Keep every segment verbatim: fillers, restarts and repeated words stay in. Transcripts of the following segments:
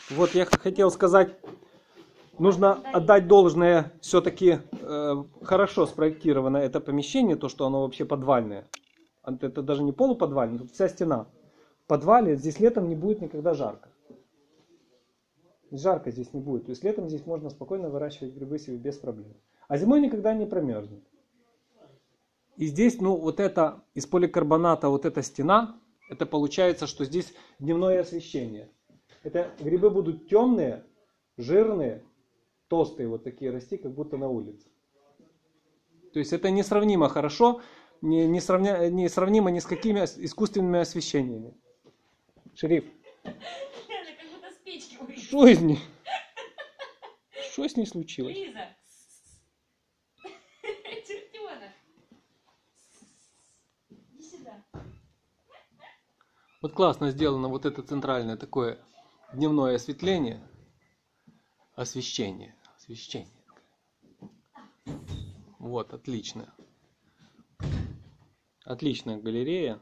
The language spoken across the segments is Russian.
Вот я хотел сказать, нужно отдать должное, все-таки э, хорошо спроектировано это помещение, то, что оно вообще подвальное. Это даже не полуподвальное, тут вся стена. В подвале здесь летом не будет никогда жарко. Жарко здесь не будет. То есть летом здесь можно спокойно выращивать грибы себе без проблем. А зимой никогда не промерзнет. И здесь, ну, вот это из поликарбоната, вот эта стена, это получается, что здесь дневное освещение. Это грибы будут темные, жирные, толстые вот такие расти, как будто на улице. То есть это несравнимо хорошо, не, не, сравня, не сравнимо ни с какими искусственными освещениями. Шериф. Что из ней? Что с ней случилось? Лиза. Чертенок. Иди сюда. Вот классно сделано вот это центральное такое дневное осветление. Освещение. Освещение. Вот, отлично. Отличная галерея.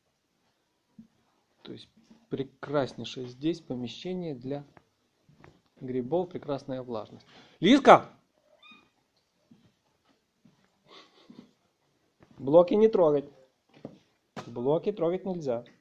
То есть прекраснейшее здесь помещение для грибов, прекрасная влажность. Лизка! Блоки не трогать. Блоки трогать нельзя.